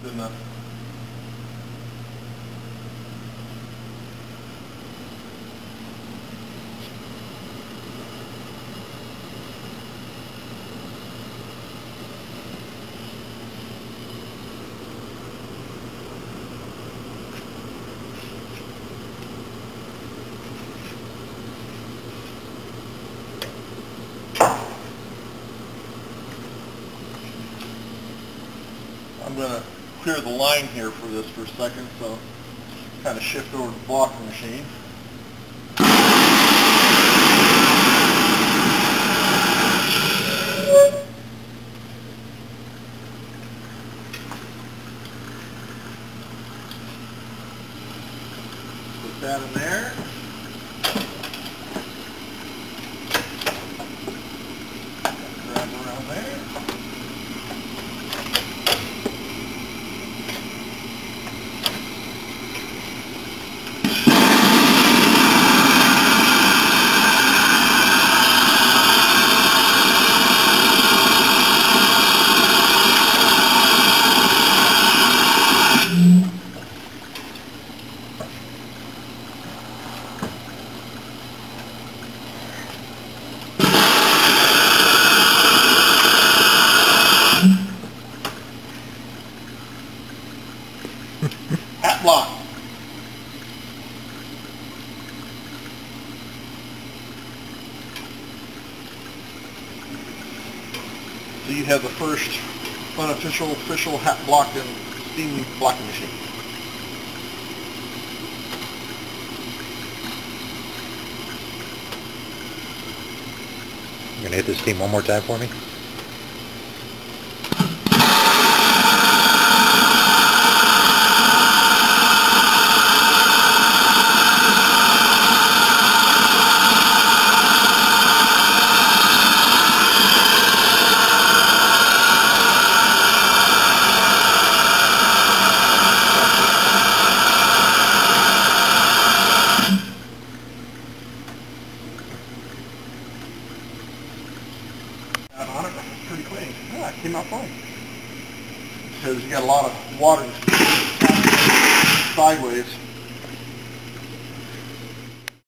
Good enough. I'm going to clear the line here for this for a second, so kind of shift over to the blocking machine. Put that in there. Grab around there. Hat block. So you have the first unofficial, official hat block and steam blocking machine. You're going to hit the steam one more time for me? On it, pretty clean. Yeah, it came out fine. Because you got a lot of water sideways.